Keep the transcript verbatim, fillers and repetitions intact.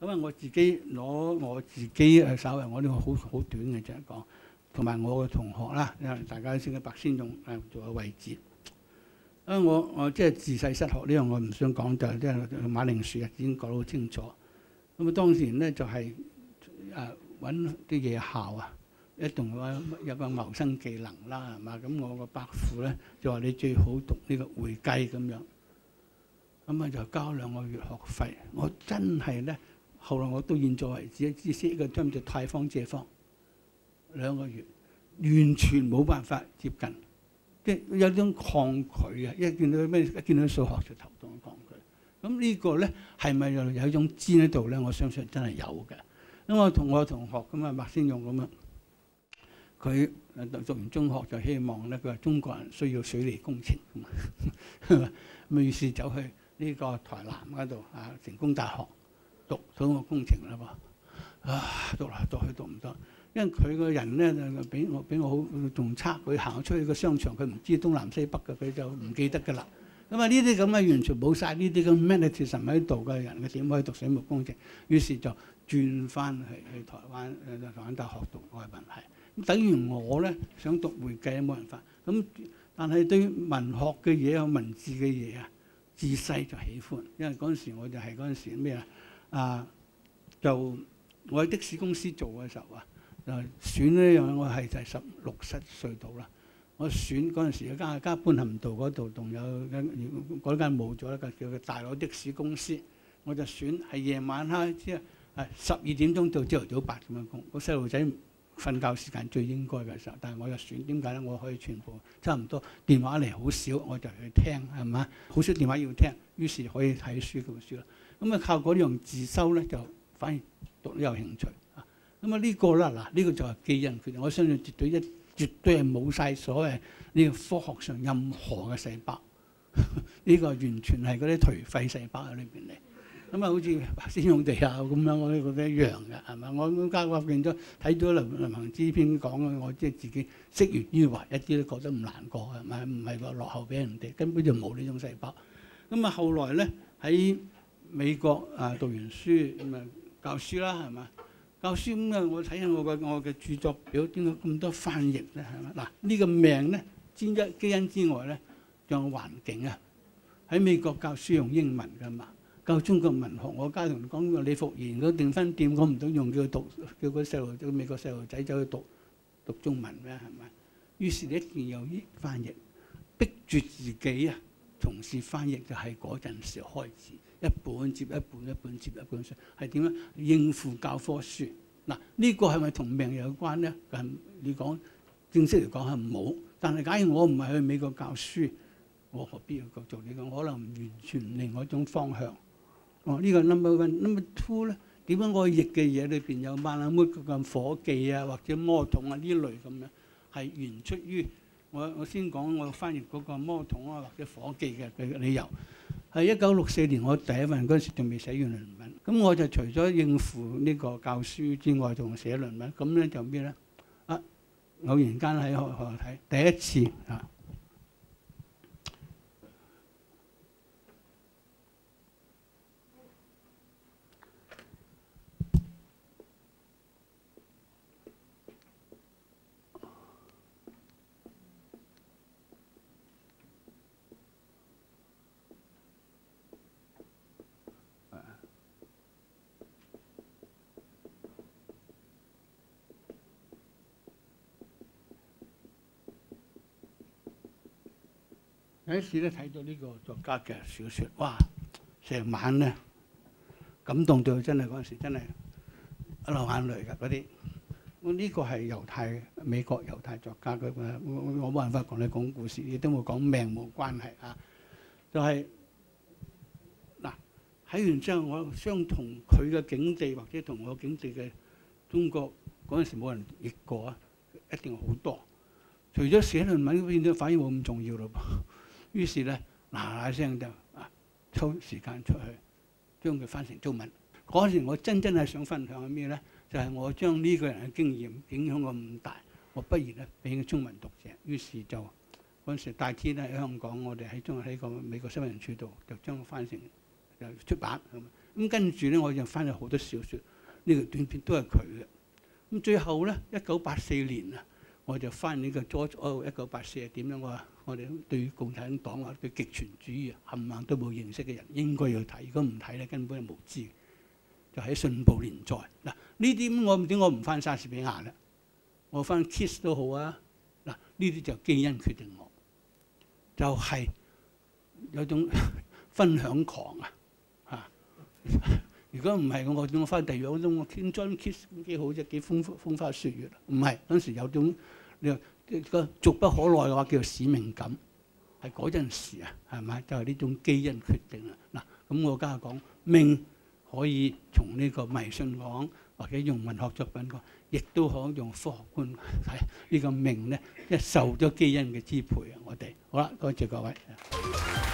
咁啊，我自己攞我自己誒稍微我呢個好好短嘅啫講，同埋我嘅同學啦，因為大家都識得白先勇誒做個位置。啊，我我即係自細失學呢樣，我唔想講，就係即係馬鈴薯日已經講得好清楚。咁啊，當時咧就係誒揾啲夜校啊，一定話有個謀生技能啦，係嘛？咁我個伯父咧就話你最好讀呢個會計咁樣。咁啊就交兩個月學費，我真係咧，後來我到現在為止只識一個叫做貸方借方，兩個月完全冇辦法接近，即係有種抗拒啊！一見到咩，一見到數學就頭痛抗拒。咁呢個咧係咪又有一種尖喺度咧？我相信真係有嘅。咁我同我同學咁啊，麥先勇咁啊，佢誒讀完中學就希望咧，佢話中國人需要水利工程，咁於是走去呢個台南嗰度啊，成功大學讀土木工程啦噃，啊讀嚟讀去讀唔得，因為佢個人咧就比我比我好仲差，佢行出去個商場，佢唔知東南西北嘅，佢就唔記得㗎啦。咁啊呢啲咁嘅完全冇晒呢啲咁 magnetism 喺度嘅人，佢點可以讀水木工程？於是就轉翻去去台灣誒台灣大學讀外文系。咁等於我咧想讀會計都冇辦法。咁但係對文學嘅嘢啊、文字嘅嘢啊，自細就喜歡，因為嗰陣時我就係嗰陣時咩啊啊，就我喺的士公司做嘅時候啊，就選呢樣我係就係十六七歲到啦。我選嗰陣時嘅間間般咸道嗰度，仲有間嗰間冇咗一間叫做大佬的士公司，我就選係夜晚黑即係係十二點鐘到朝頭早八點樣工。個細路仔瞓覺時間最應該嘅時候，但係我就選點解咧？我可以全部差唔多電話嚟好少，我就去聽係嘛，好少電話要聽，於是可以睇書咁書啦。咁啊靠嗰樣自修咧，就反而讀得有興趣啊。咁啊呢個啦嗱，呢個就係基因決定。我相信絕對一絕對係冇晒所謂呢個科學上任何嘅細胞，呢個完全係嗰啲頹廢細胞喺裏邊嚟。咁啊，好似白先勇哋啊咁樣，我都覺得一樣嘅，係嘛？我咁家我見咗睇咗林林行之篇講嘅，我即係自己識源於懷，一啲都覺得唔難過，係咪？唔係話落後俾人哋，根本就冇呢種細胞。咁啊，後來咧喺美國啊讀完書咁啊教書啦，係嘛？教書咁啊，我睇下我嘅我嘅著作表點解咁多翻譯咧？係嘛？嗱，呢個命咧，之一基因之外咧，仲有環境啊。喺美國教書用英文㗎嘛。教中國文學，我家同你講李福賢嗰訂婚店，我唔到用叫佢讀，叫個細路，叫美國細路仔走去讀讀中文咩？係咪？於是你一定要依翻譯，逼住自己啊，從事翻譯就係嗰陣時開始，一本接一本，一本接一本書，係點樣應付教科書？嗱，呢個係咪同命有關咧？係你講正式嚟講係冇，但係假如我唔係去美國教書，我何必要做呢個？我可能完全另外一種方向。哦，呢個 number one，number two 咧，點解我譯嘅嘢裏邊有萬能乜咁夥計啊，或者魔桶啊呢類咁樣，係源出於我我先講我翻譯嗰個魔桶啊或者夥計嘅嘅理由。係一九六四年我第一份嗰陣時仲未寫完論文，咁我就除咗應付呢個教書之外，仲寫論文。咁咧就咩咧？啊，偶然間喺學學校睇第一次啊。有一次咧睇到呢個作家嘅小説，哇！成晚咧感動到真係嗰陣時真係流眼淚㗎嗰啲。我呢個係猶太美國猶太作家嘅，我我冇辦法同你講故事，亦都冇講命冇關係啊。就係嗱睇完之後，我相同佢嘅境地或者同我境地嘅中國嗰陣時冇人譯過啊，一定好多。除咗寫論文變咗，反而冇咁重要咯噃。於是咧，嗱嗱聲就啊抽時間出去，將佢翻成中文。嗰時我真真係想分享係咩咧？就係、是、我將呢個人嘅經驗影響我咁大，我不如咧俾個中文讀者。於是就嗰陣時大天咧喺香港，我哋喺中喺個美國新聞處度就將佢翻成就出版咁。 咁跟住咧，我就翻咗好多小説，呢、這個短片都係佢嘅。咁最後咧，一九八四年啊，我就翻呢個 George Orwell 一九八四係點樣？我話我哋對共產黨或對極權主義冚唪唥都冇認識嘅人應該要睇，如果唔睇咧，根本係無知。就喺信報連載嗱，呢啲我點我唔翻莎士比亞咧？我翻 Kiss 都好啊。嗱，呢啲就基因決定我，就係、是、有種分享狂啊嚇！如果唔係我，我翻第二種我傾樽 Kiss 幾好啫，幾風風花雪月。唔係嗰陣時有種你話個俗不可耐嘅話，叫做使命感，係嗰陣時啊，係咪？就係、是、呢種基因決定啦。嗱，咁我家下講命。可以從呢個迷信講，或者用文學作品講，亦都可以用科學觀睇呢個命咧，一受咗基因嘅支配啊！我哋好啦，多謝各位。